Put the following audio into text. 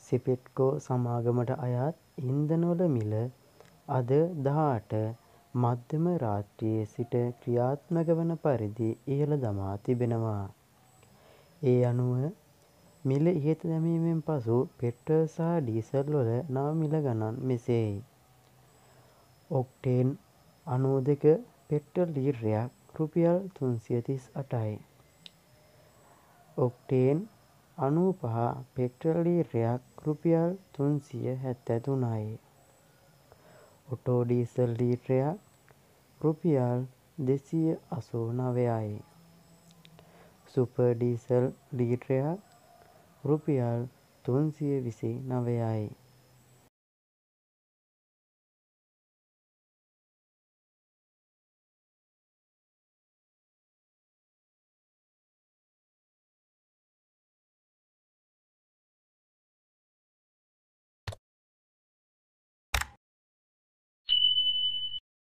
ceypetco සමාගමට අයත් ඉන්ධනවල මිල අද 18 මධ්‍යම රාත්‍රියේ සිට ක්‍රියාත්මක වන පරිදි ඉහළ දමා තිබෙනවා. ඒ අනුව මිල ඉහත දැමීමෙන් පසු පෙට්‍රල් සහ ඩීසල් වල නව මිල ගණන් මෙසේයි. ඔක්ටේන් 92 පෙට්‍රල් ලීටරයක් රුපියල් 338යි. ඔක්ටේන් 95 පෙට්‍රල් ලීටරයක් රුපියල් 373යි. ඔටෝ ඩීසල් ලීටරයක් රුපියල් 289යි. සුපර් ඩීසල් ලීටරයක් රුපියල් 329යි.